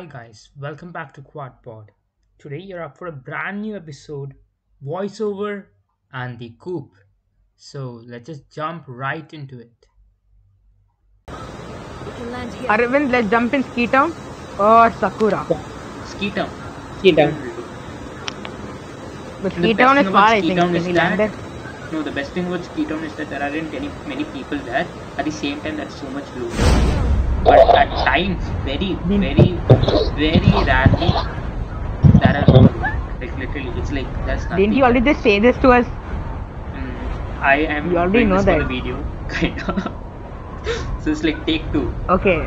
guys, welcome back to QuadPod. Today you're up for a brand new episode, voiceover and the Coupe. So let's just jump right into it. Arvind, let's jump in Ski Town or Sakura. Ski Town. Ski Town. But The Ski best Town thing is about far, I Ski think. Town Can is we land that- there? No, the best thing about Ski Town is that there aren't many people there. At the same time, there's so much loot. But at times, very rarely, there are no loot. Like literally, it's like there's nothing. Didn't you already just say this to us? I am You already doing know this for that. the video, kind of. So it's like take two. Okay.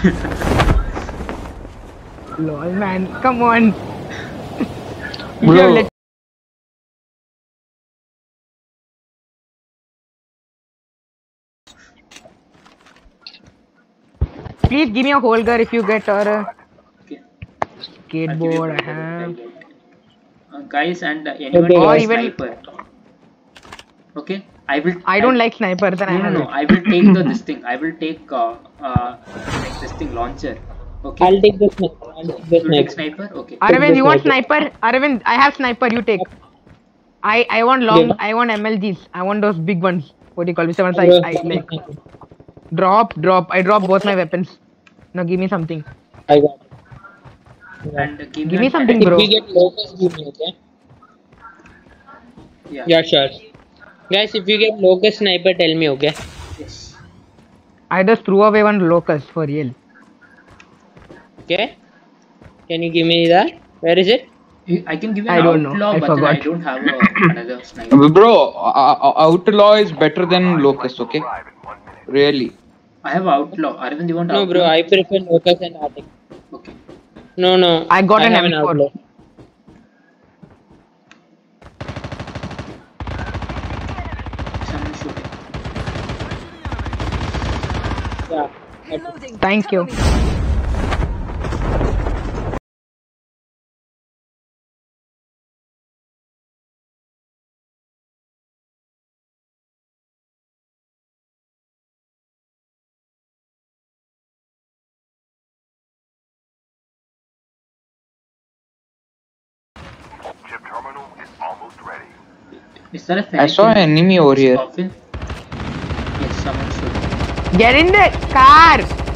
Lol, man. Come on. Bro. Yo, let- Please give me a holger if you get or a Okay. skateboard. I have. Guys and anyone Okay, take or a even- sniper. Okay, I will. I don't like snipers and I No, have no, it. I will take this thing. I will take like this thing launcher. Okay. I'll take the sniper. I'll take the You take sniper. sniper. Okay. Arvind, you want sniper. sniper? Arvind, I have sniper. You take. I want long. Yeah. I want MLGs. I want those big ones. What do you call it? Seven I'll size. go I for the like. sniper. Drop. I drop both my weapons. Now give me something. I got it. And Give me an something, If bro. we get locust, give me, okay? Yeah. Yeah, sure. Guys, if you get locust sniper, tell me, okay? Yes. I just threw away one locust for real. Okay? Can you give me that? Where is it? I can give you I an don't know. outlaw, I but then I forgot. don't have another sniper. Bro, Outlaw is better than Locust, okay? Really. I have outlaw. Arvind, you want No, outlaw? bro, I prefer locust and attic. Okay. No. I got an have M4. outlaw. Someone shooting. Yeah. Thank you. Chip terminal is almost ready. Is there a I fennec saw an in enemy over this here. coffin? Yes, someone shooting. Get in the car.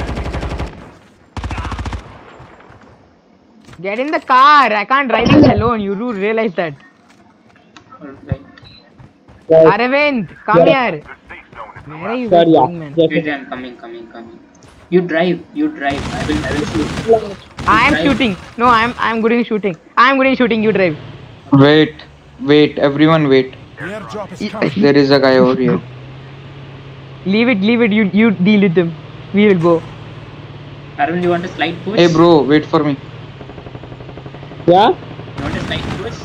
Get in the car. I can't drive this alone. You do realize that. Alright. Guys, Arvind, come Yeah. here. The safe zone is Where are you sorry, going, man? yeah. Wait, I'm coming. You drive. I will shoot. I am Drive. shooting. No, I'm good in shooting. I'm good in shooting. You drive. Wait, everyone wait. There is a guy over here. Leave it. You deal with them. We will go. Arvind, you want a slight push? Hey bro, wait for me. Yeah? You want a slight push?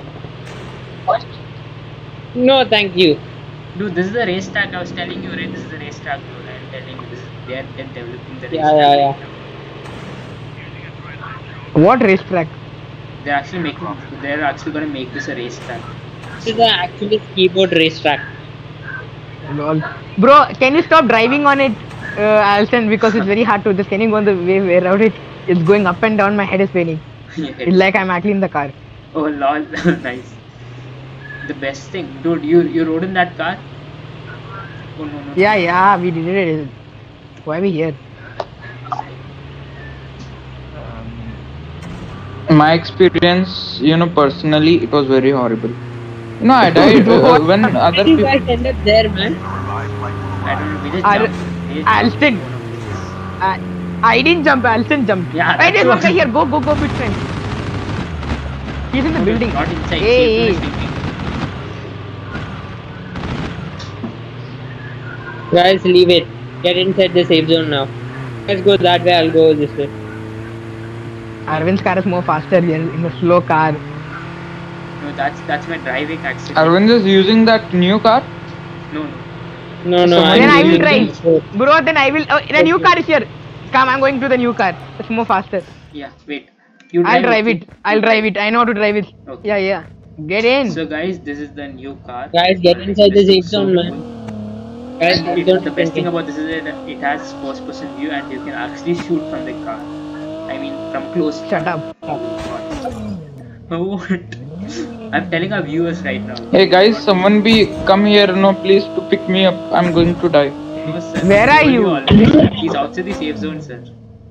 No, thank you. Dude, this is the racetrack. I was telling you, right? This is the racetrack, dude. I'm telling you, they're developing the racetrack. Yeah. right now. What racetrack? They're actually gonna make this a racetrack. This is actually keyboard racetrack. Lol. Bro, can you stop driving on it, Alston? Because it's very hard to just. Can you go on the way around it? It's going up and down. My head is paining. It's like I'm actually in the car. Oh lol, nice. The best thing, dude. You rode in that car? Oh no. Yeah, we did it. Why are we here? My experience, personally, it was very horrible. No, I died when other How did you people. guys end up there, man? I don't know. We just Ar- jumped. We just Alston. jumped. I didn't jump. Alston jumped. Yeah, Wait, there's that's one guy what- here. Go, bit friend. He's in the building. Not inside. Hey. Safe sleeping. Guys, leave it. Get inside the safe zone now. Let's go that way, I'll go this way. Arvind's car is more faster. We are in a slow car. No, that's my driving accident. Arvind is using that new car. No. No, So I'm then I will using drive. this. Bro, then I will. Oh, the new car is here. Come, I'm going to the new car. It's more faster. Yeah. Wait. You I'll drive okay? it. I'll drive it. I know how to drive it. Okay. Yeah. Get in. So guys, this is the new car. Guys, get inside the This safe is so zone, man. cool. Guys, And don't the best thing about this is that it has first person view and you can actually shoot from the car. I mean, from close. Shut up. What? I'm telling our viewers right now. Hey guys, someone be come here, no, please to pick me up. I'm going to die. No, sir. Where I are told you? Already, sir. He's outside the safe zone, sir.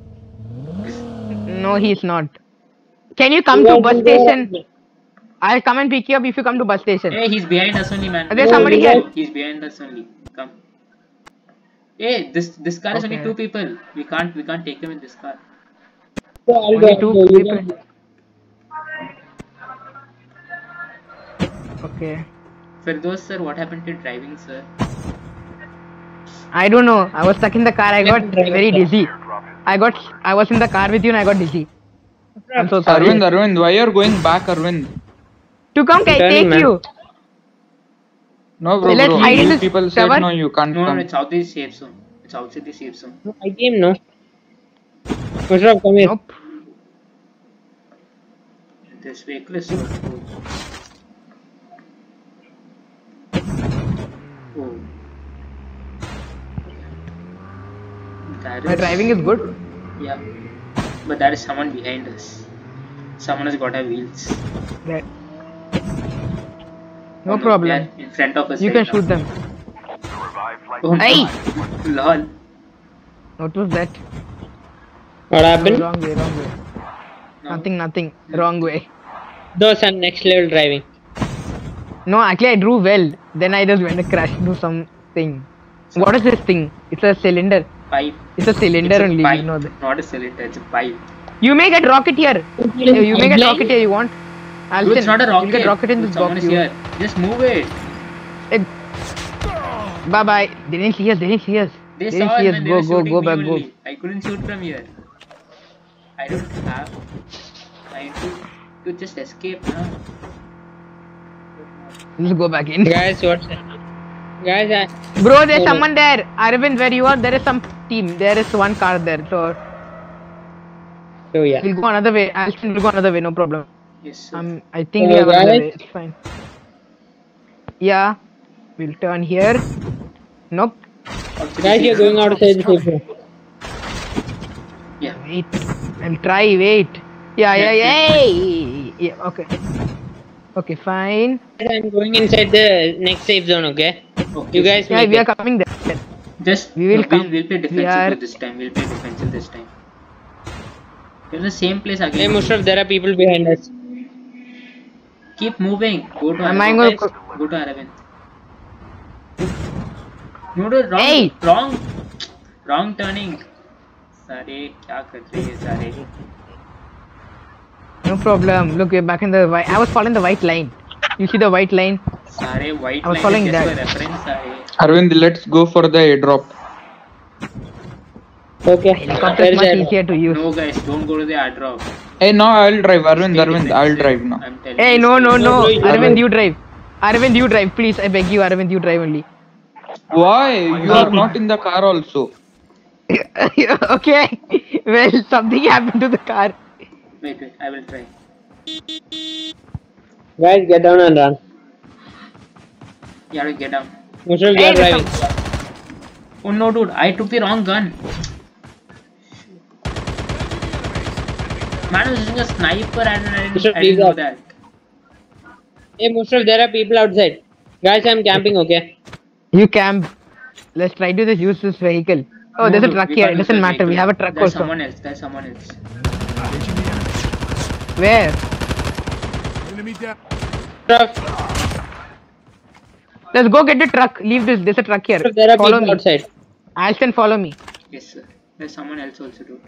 No, he's not. Can you come to bus station? I'll come and pick you up if you come to bus station. Hey, he's behind us only, man. There's somebody here. He's behind us only. Come. Hey, this car is only Okay. 2 people. We can't take him in this car. Only 2 people. Okay. Firdaus, sir, what happened to driving, sir? I don't know. I was stuck in the car. I got very dizzy. I was in the car with you and I got dizzy. I'm so sorry. Arvind, why are you going back, Arvind? To come, can I Turning, take man. you? No, bro, Let's hide in you this people said cover. no, you can't No, come. it's outside the safe zone. It's outside the safe zone. No, I came, no. Mushraf, come here. Nope. This vehicle is so cool. Oh. That My driving is good. Yeah. But there is someone behind us. Someone has got our wheels. Right. Oh No problem. they are in front of us. You right can now. shoot them. The revived flight Oh, Hey! no. Lol. What was that? What happened? Wrong way, wrong way. No. Nothing. Wrong way. Those are next level driving. No, actually I drew well. Then I just went to crash into something. What is this thing? It's a cylinder. Pipe. It's a cylinder It's a only. pipe. You know that. Not a cylinder, it's a pipe. You may get rocket here. You may get rocket here. You want? Dude, it's not a rocket. You'll get rocket in Dude, this someone box. is here. Just move it. Bye bye. They didn't see us. They They saw didn't us see us. when they Go were shooting go me back. Go. only. I couldn't shoot from here. I don't have. I need to just escape now. Let's go back in. Guys, what's that? Guys, Bro, there's someone there. Arvind, where you are, there is some team. There is one car there. So so yeah. we'll go another way. We'll go another way. No problem. Yes, sir. I think we have guys? another way. It's fine. Yeah. We'll turn here. Nope. Guys, you're going outside the safe zone. Yeah. Wait. I'll try. Wait. Yeah. Okay. Okay, fine. I'm going inside the next safe zone, okay? Okay. You guys Yeah, make we are it. coming there. Just We will come. We'll play We defensive are- this time. We'll play defensive this time. We're in the same place Hey, again. Mushraf, there are people behind us. Keep moving. Go to Am I Aravind. going Go to Aravind. No, Hey! wrong turning. सारे क्या कर रहे हैं सारे? No problem. Look, we're back in the white. I was following the white line. You see the white line? सारे white I was line following is just that. for reference सारे. Arvind, let's go for the airdrop. Okay. Helicopter Where is is much that? easier to use. No guys, don't go to the airdrop. Hey, no, I'll drive. Arvind, Stay I'll defensive. drive now. I'm telling Hey, you, no. stay No, bro, you- Arvind, you drive. Arvind, you drive. Please, I beg you, Arvind, you drive only. Why? You are not in the car also. Okay. Well, something happened to the car. Wait, I will try. Guys, get down and run. You have to get down. Mushraf, you Hey, are driving. Oh no, dude, I took the wrong gun. Man, I was using a sniper and I didn't know that. Hey, Mushraf, there are people outside. Guys, I'm camping, okay? You camp. Let's try to just use this vehicle. Oh, No, there's a dude, truck we here. can't It use doesn't that matter. We vehicle. have a truck There's also. someone else. Where? Enemy down. Mushraf, Let's go get the truck. Leave this. There's a truck here. there are Follow people me. outside. Alston, follow me. Yes, sir. There's someone else also, dude.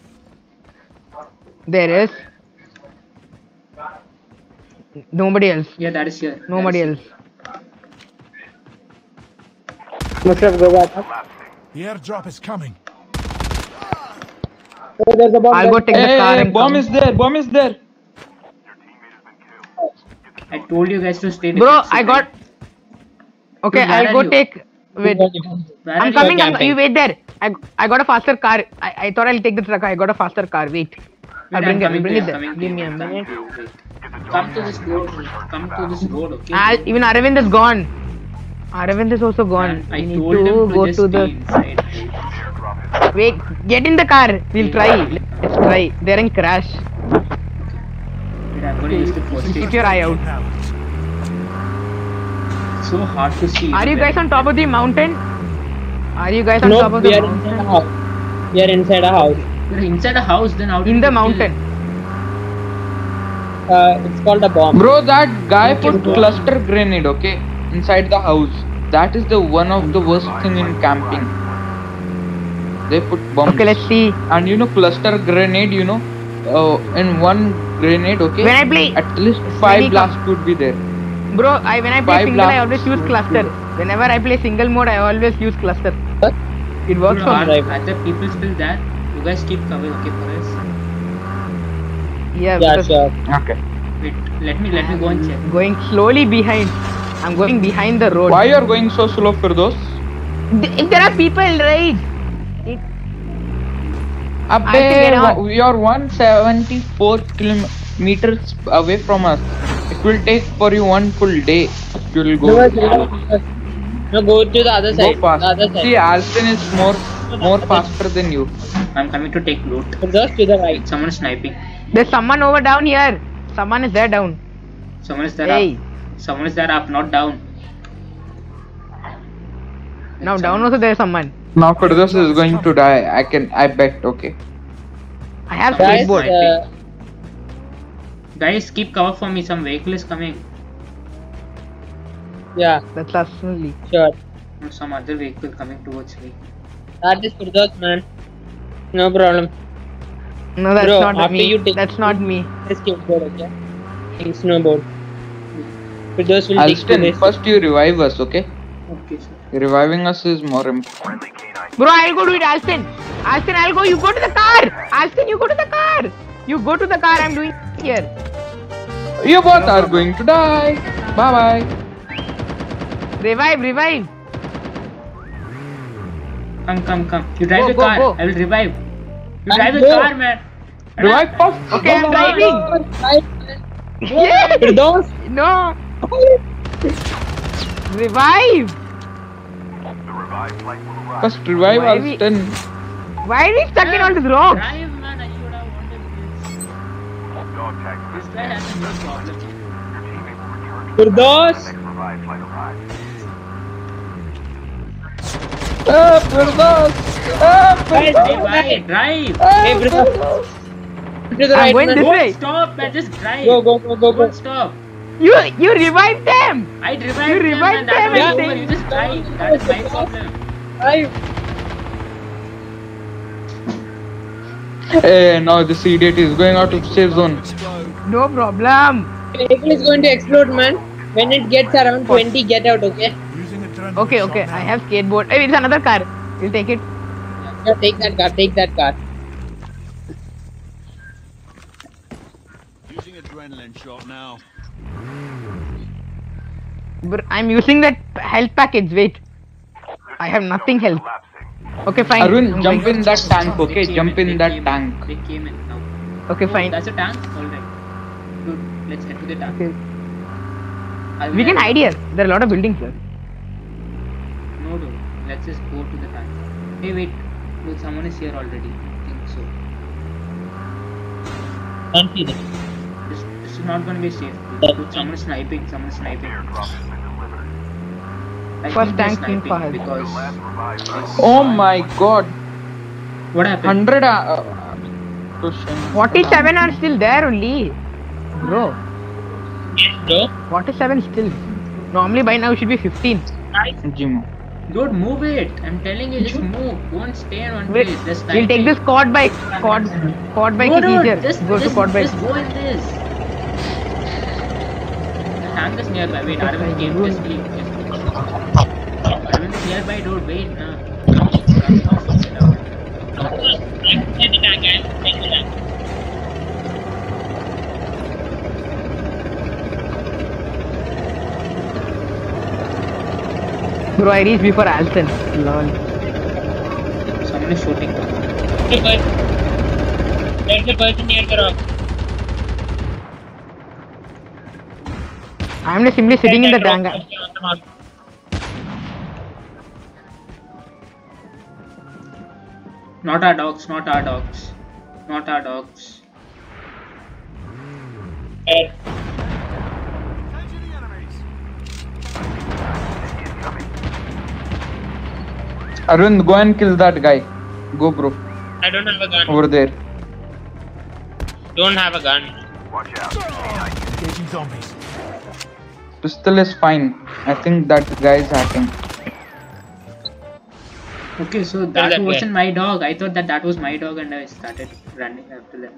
There is. Nobody else. Yeah, that is here. Nobody That else. is Mushraf, go back up. The airdrop is coming. Oh, there's a bomb. I'll go take the car Hey, and bomb come. is there. Bomb is there. here. I told you guys to stay Bro, defensive, I got. right? Okay, Dude, where I'll are go you? take. Wait. Where are I'm you? coming. camping? You wait there. I got a faster car. I thought I'll take the truck. I got a faster car. Wait. I'll Wait, bring it. I'm I'll bring coming it to there. you, Give me a coming minute. to you, wait. Come to this road. Come to this road, okay? Even Aravind is gone. Aravind is also gone. Man, I We need told him to to go just to stay the. inside. Wait. Get in the car. We'll try. Let's try. try. They're in crash. Wait, I'm gonna use the first aid. Keep your eye out. Pallets. It's so hard to see. Are you guys on top of the mountain? Are you guys on No, top of we the are inside a mountain? house. We are inside a house. You're inside a house, then how did In you the kill? mountain. It's called a bomb. Bro, that guy Okay, put bro. cluster grenade, okay, inside the house. That is the one of the worst thing in camping. They put bombs. Okay, let's see. And you know, cluster grenade, you know, in one grenade, okay, When I play, at least when 5 he blasts would be there. bro, when I play Five single, I blasts always use would cluster. do. Whenever I play single mode, I always use cluster. What? It works Dude, for are, me. Right. are the people still there? You guys keep cover, okay, for us? Yeah, Yeah, because sure. Okay. Wait, let me go and check. going slowly behind. I'm going behind the road. Why you are going so slow for those? If there are people, right? I have to get on. We are 174 kilometers away from us. It will take for you 1 full day. You will go. No, go to the other Go side. fast. The other side. See, Alston is more faster than you. I'm coming to take loot. Just to the right. Someone is sniping. There's someone over down here. Someone is there down. Someone is there Hey. up. Someone is there up, not down. Now down also there's someone. Now Firdaus is going to die. I bet. Okay. I have Guys, skateboard. Guys, keep cover for me. Some vehicle is coming. Yeah, That's absolutely. sure. Or some other vehicle coming towards me. That is Firdaus, man. No problem. No, that's Bro, not after me. you take- That's not me. This skateboard, okay? In snowboard. Firdaus will take Alston, this. first you revive us, okay? Okay, sir. Reviving us is more important. Bro, I'll go do it, Alston. Alston, I'll go. You go to the car. Alston, you go to the car. You go to the car. I'm doing here. You both are going to die. Bye bye. Revive, revive. Come. You drive Go, the go, car. go. I will revive. You And drive the go. car, man. Revive first. Okay, I'm driving. Yeah. Firdaus! No. Revive. First revive Why we- Alston. Why are we stuck in all this rock? Drive, man. I should have wanted this. This guy has a no problem. Firdaus! Firdaus. Guys, Drive. Hey, Firdaus! To the I'm right, going man. this way. Don't stop, man. Just drive. Go. Don't stop. You revived them. I revived You them, revived man. That them was and over. they- You just drive. That is my problem. Drive. Hey, now this idiot is going out of safe zone. No problem. Vehicle is going to explode, man. When it gets around 20, get out, okay? Using adrenaline Okay. shot I now. have skateboard. Hey, it's another car. We'll take it. Yeah, take that car. Using adrenaline shot now. But I'm using that health package. Wait. I have nothing health. Okay, fine. Arun, I'm jump going. in that tank, They okay? came Jump in they that came tank. They came in now. Okay, fine. That's a tank? Alright. Good. Let's head to the tank. Okay. I'll We can head- hide here. There are a lot of buildings here. No. Let's just go to the tank. Hey, wait. Look, someone is here already. I think so. Can't see that. This is not gonna be safe. Look, someone is sniping. I First think they're tank in sniping fire. because Oh my god. what happened? 100 47 are still there only. Bro, Bro, 47 still. Normally by now it should be 15. Jimo. Dude, move it. I'm telling you, just move. Don't stay in one Wait, place. Just we'll take this quad bike. Quad bike is easier. Go to quad bike. Just go in this. The tank is nearby. Wait, Arvind came. Just leave. Arvind is nearby, dude. Wait, nah. Bro, I reached before Alston. Lol. Someone is shooting. there's a person near the rock. I'm just simply sitting in the tank. Not our dogs. Not our dogs. Eh, Engaging the enemies. Arun, go and kill that guy. Go, bro. I don't have a gun. Over there. Don't have a gun. Engaging zombies. Pistol is fine. I think that guy is hacking. Okay, so that that guy. wasn't my dog. I thought that was my dog, and I started running after that.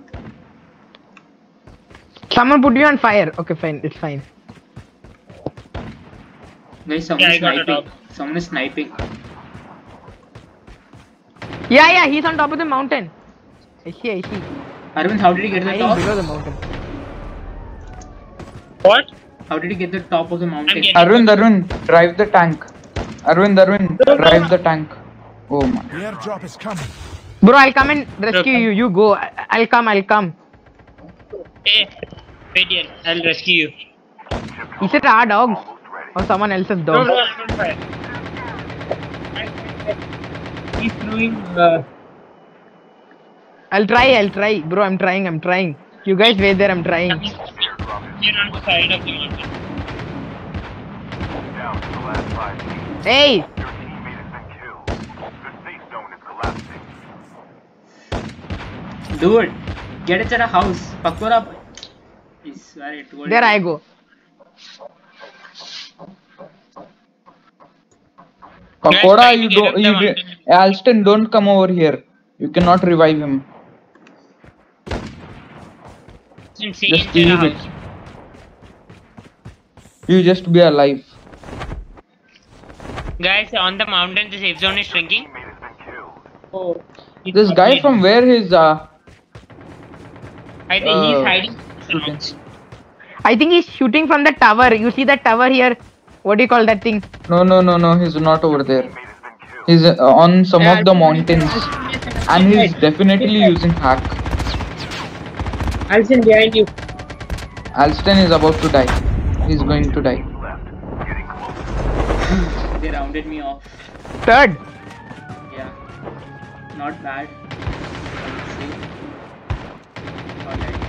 Someone put you on fire. Okay, fine. It's fine. Guys, someone I is got a sniping. dog. Someone is sniping. Yeah, he's on top of the mountain. I see. Arvind, how did he get to the Hiding top? below the mountain. What? How did he get to the top of the mountain? getting- Arun, drive the tank. Arun, drive the tank. Oh my. The airdrop is coming. Bro, I'll come and rescue Okay. you. You go. I'll come. Hey, wait here. I'll rescue you. Is it our dog or someone else's No, dog? no, I'm on fire. He's throwing. I'll try. Bro, I'm trying. You guys wait there. I'm trying. Here on the side of the mountain. Down to the last 5 teams. Hey, Your teammate has been killed. The safe zone is collapsing. Dude, get inside a house. Pakora. I swear it told there you. I go. Pakoda, try to you get up don't. the You mountain. Alston, don't come over here. You cannot revive him. Stay Just inside the leave it. house. You just be alive. Guys, on the mountain, the safe zone is shrinking. Teammate has been killed. Oh, he's This not guy dead. from where is I think he's hiding. shooting. I think he's shooting from the tower. You see that tower here? What do you call that thing? No, he's not over there. Teammate has been killed. He's on some of the mountains, and he's definitely using hack. Alison behind you. Alston is about to die. He's going to die. Left. Getting close. They rounded me off. Third. Yeah. Not bad. See? Alright.